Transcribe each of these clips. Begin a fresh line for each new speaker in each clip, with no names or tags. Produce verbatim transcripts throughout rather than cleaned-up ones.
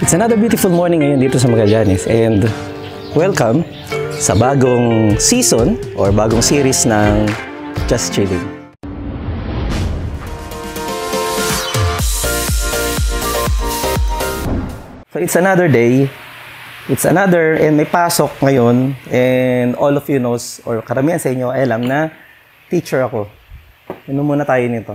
It's another beautiful morning ngayon dito sa Magallanes and welcome sa bagong season or bagong series ng Just Chilling. So it's another day, it's another, and may pasok ngayon, and all of you knows, or karamihan sa inyo ay alam na teacher ako. Inom muna tayo nito.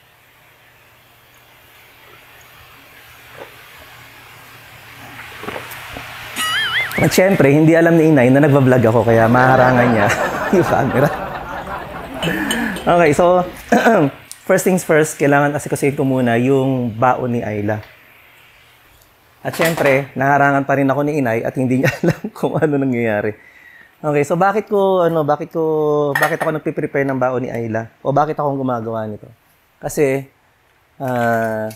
At syempre, hindi alam ni Inay na nagbablog ako, kaya maharangan niya yung camera. Okay, so, first things first, kailangan asikasuhin ko muna yung baon ni Ayla. At syempre, naharangan pa rin ako ni Inay at hindi niya alam kung ano nangyayari. Okay, so bakit ko, ano, bakit ko, bakit ako nagpe-prepare ng baon ni Ayla? O bakit ako gumagawa nito? Kasi, ah... Uh,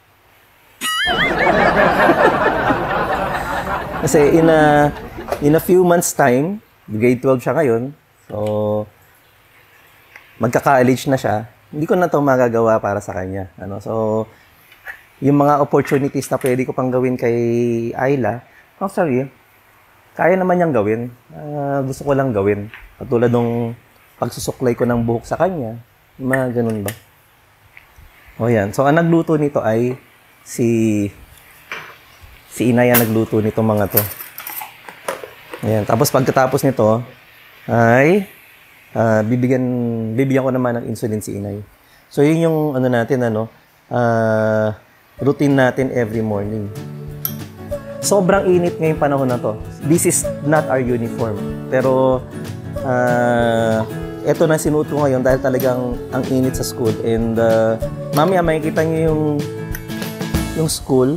Kasi in a, in a few months time, grade twelve siya ngayon, so magka-college na siya, hindi ko na ito magagawa para sa kanya. Ano? So, yung mga opportunities na pwede ko pang gawin kay Ayla, oh sorry, kaya naman niyang gawin. Uh, gusto ko lang gawin. Katulad nung pagsusuklay ko ng buhok sa kanya, mga ganun ba? O yan. So, ang nagluto nito ay si... Si Inay ang nagluto nito mga to. Ayan. Tapos pagkatapos nito, ay uh, bibigyan, bibigyan ko naman ng insulin si Inay. So yun yung ano natin, ano, uh, routine natin every morning. Sobrang init ngayong panahon na to. This is not our uniform. Pero, uh, eto na sinuot ko ngayon dahil talagang ang init sa school. And uh, mamaya makikita nyo yung, yung school.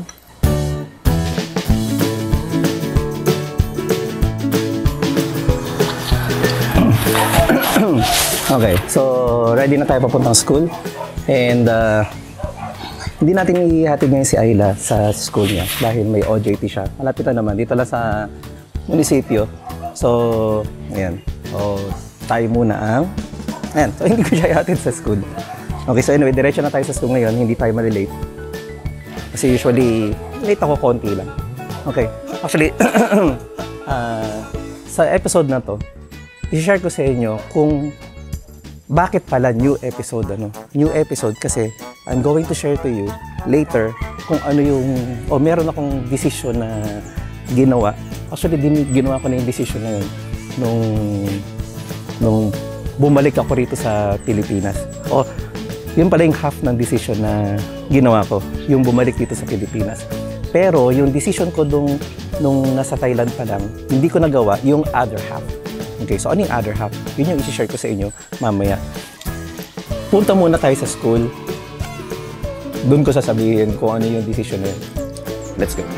Okay, so ready na tayo papuntang school. And uh, hindi natin ihatid ngayon si Ayla sa school niya dahil may O J T siya. Malapit na naman, dito lang sa munisipyo. So, ayan. So, tayo muna ang... Ayan, so hindi ko siya ihatid sa school. Okay, so anyway, diretso na tayo sa school ngayon. Hindi tayo malilate. Kasi usually, late ako konti lang. Okay, actually, uh, sa episode na to, i-share ko sa inyo kung bakit pala new episode, ano? New episode kasi I'm going to share to you later kung ano yung, o oh, meron akong decision na ginawa. Actually, din, ginawa ko na yung decision na yun nung, nung bumalik ako rito sa Pilipinas. O, yun pala yung half ng decision na ginawa ko, yung bumalik dito sa Pilipinas. Pero yung decision ko nung, nung nasa Thailand pa lang, hindi ko nagawa yung other half. Okay, so ano yung other half? Yun yung isi-share ko sa inyo mamaya. Punta muna tayo sa school. Doon ko sasabihin kung ano yung decision na yun. Let's go.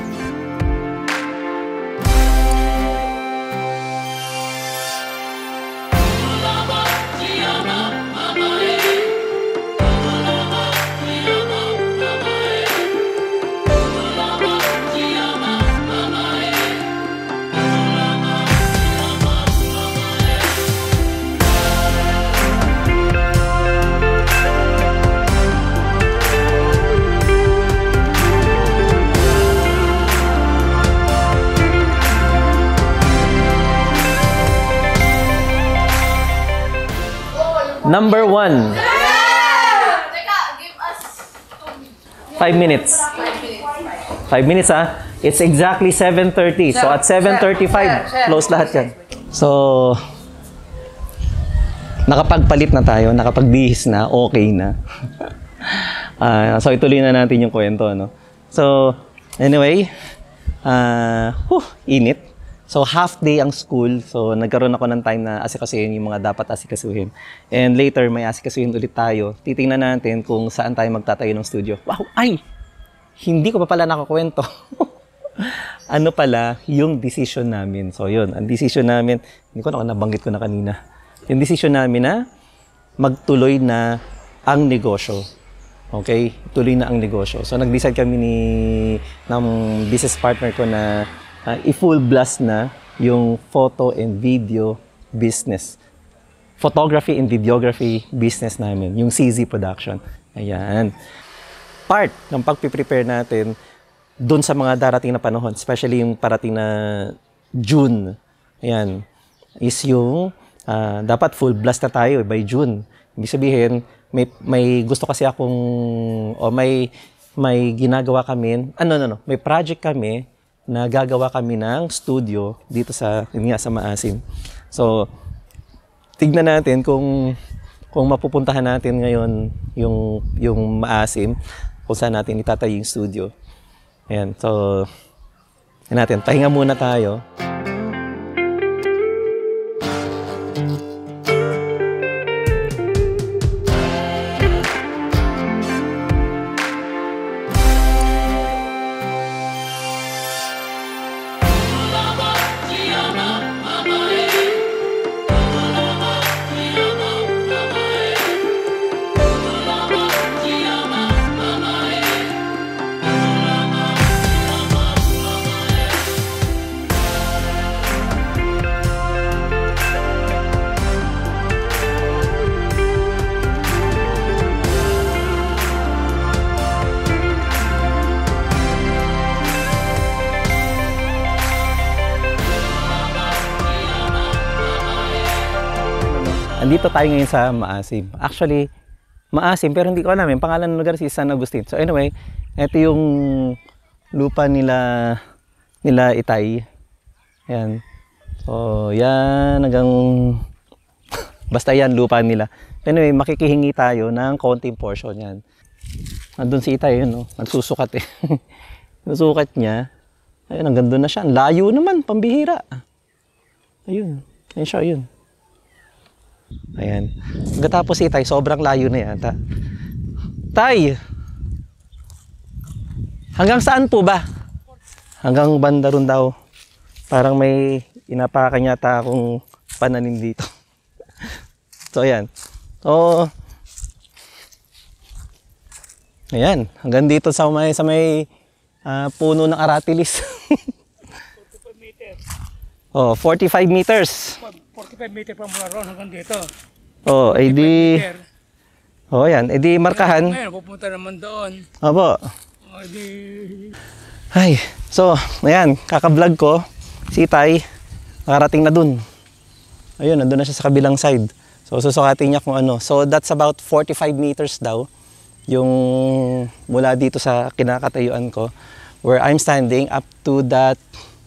Number one. Five minutes. Five minutes, ah. It's exactly seven thirty. So at seven thirty-five, close lahat yan. So, nakapagpalit na tayo, nakapagbihis na, okay na. uh, so ituloy na natin yung kwento, no? So, anyway, uh, whew, init. So, half day ang school. So, nagkaroon ako ng time na asikasuhin yung mga dapat asikasuhin. And later, may asikasuhin ulit tayo. Titingnan natin kung saan tayo magtatayo ng studio. Wow! Ay! Hindi ko pa pala nakakwento. Ano pala yung decision namin. So, yun. Ang decision namin, hindi ko na nabanggit ko na kanina. Yung decision namin na magtuloy na ang negosyo. Okay? Tuloy na ang negosyo. So, nag-decide kami ni ng business partner ko na Uh, i-full blast na yung photo and video business. Photography and videography business namin, yung C Z Production. Ayan. Part ng pag-prepare natin doon sa mga darating na panahon, especially yung parating na June. Ayan, is yung uh, dapat full blast na tayo by June. Ibig sabihin, may, may gusto kasi akong, o may, may ginagawa kami, ano, ano, no, may project kami na gagawa kami ng studio dito sa, yun nga, sa Maasim. So, tignan natin kung, kung mapupuntahan natin ngayon yung, yung Maasim, kung saan natin itatayo yung studio. Ayan, so, yun natin, pahinga muna tayo. Andito tayo ngayon sa Maasim. Actually, Maasim, pero hindi ko alam yung pangalan ng lugar, si San Agustin. So anyway, ito yung lupa nila nila Itay. Ayan. So, yan hanggang basta yan lupa nila. Anyway, makikihingi tayo ng konting portion yan. Nandun si Itay, yun, no? Nagsusukat eh. Nagsusukat niya. Ayun, hanggang doon na siya. Layo naman, pambihira. Ayun. Ayun siya, ayun. Ayan. Pagkatapos si Tay, sobrang layo na yata. Tay! Hanggang saan po ba? Hanggang banda ron daw. Parang may inapakan yata akong pananim dito. So, ayan. So, ayan. Hanggang dito sa may, sa may uh, puno ng aratilis.
forty-five meters.
Oh, forty-five meters.
forty-five meters pa mula ron hanggang dito.
Oh, edi oh, yan, edi markahan.
Ngayon, pupunta naman doon.
Opo.
O, edi...
Ay, so, ayan, kaka-vlog ko, si Tay, nakarating na dun. Ayun, nandun na siya sa kabilang side. So, susukatin niya kung ano. So, that's about forty-five meters daw, yung mula dito sa kinakatayuan ko, where I'm standing up to that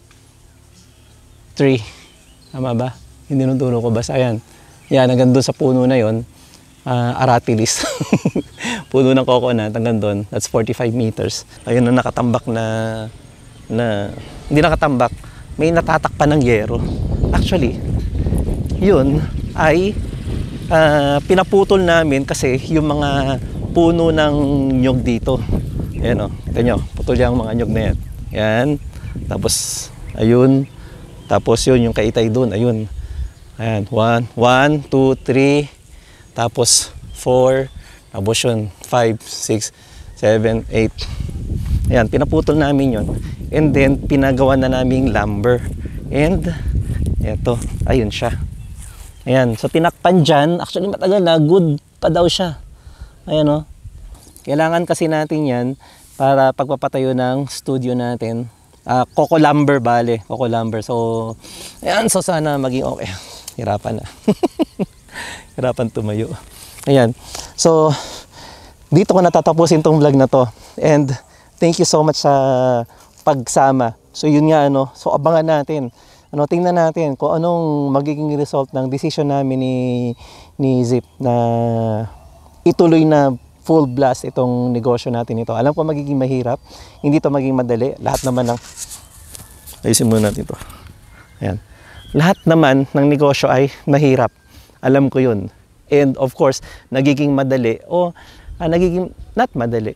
tree. Tama ba? Hindi nung tuno ko basta. Ayan. Yan, hanggang doon sa puno na yon, uh, aratilis. Puno ng coconut hanggang doon. That's forty-five meters. Ayun na nakatambak na, na, hindi nakatambak, may natatakpan ng yero. Actually, yun ay uh, pinaputol namin kasi yung mga puno ng nyog dito. Ayan o, kita nyo, putol yung mga nyog na yan. Yan. Tapos, ayun. Tapos yun, yung kaitay doon, ayun. Ayan, one, one, two, three, tapos four, tapos yun, five, six, seven, eight. Ayan, pinaputol namin yun. And then, pinagawa na namin lumber. And, eto, ayun siya. Ayan, so tinakpan dyan, actually matagal na, good pa daw siya. Ayan o. Kailangan kasi natin yan para pagpapatayo ng studio natin. Uh, Coco lumber, bale. Coco lumber. So, ayan, so sana maging okay. Hirapan na. Hirapan tumayo. Ayan. So, dito ko natatapusin tong vlog na to. And, thank you so much sa pagsama. So, yun nga, ano. So, abangan natin. Ano, tingnan natin kung anong magiging result ng decision namin ni, ni Zip na ituloy na full blast itong negosyo natin ito. Alam ko magiging mahirap. Hindi to maging madali. Lahat naman ng... Ayusin muna natin ito. Ayan. Lahat naman ng negosyo ay mahirap. Alam ko yun. And of course, nagiging madali o ah, nagiging not madali.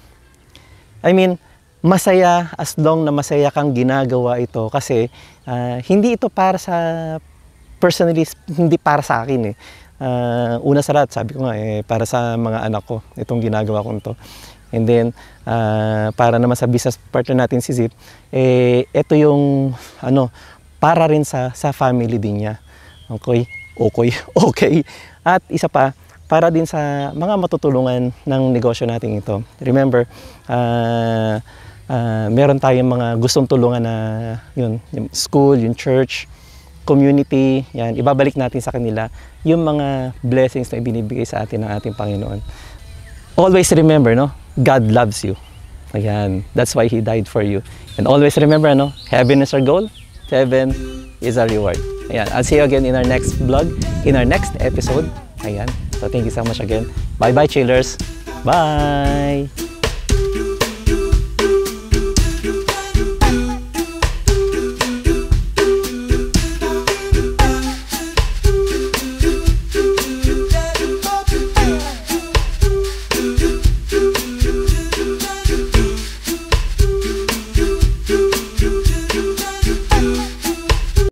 I mean, masaya as long na masaya kang ginagawa ito kasi uh, hindi ito para sa personally, hindi para sa akin eh. Uh, una sa lahat, sabi ko nga eh, para sa mga anak ko itong ginagawa ko ito. And then, uh, para naman sa business partner natin si Zip, eh, ito yung ano, para rin sa, sa family din niya. Okay? Okay. Okay. At isa pa, para din sa mga matutulungan ng negosyo natin ito. Remember, uh, uh, meron tayong mga gustong tulungan na yun, yung school, yung church, community, yan, ibabalik natin sa kanila yung mga blessings na ibinibigay sa atin ng ating Panginoon. Always remember, no? God loves you. Ayan, that's why He died for you. And always remember, no? Heaven is our goal, heaven is our reward. Ayan, I'll see you again in our next vlog, in our next episode. Ayan, so thank you so much again. Bye-bye, chillers. Bye!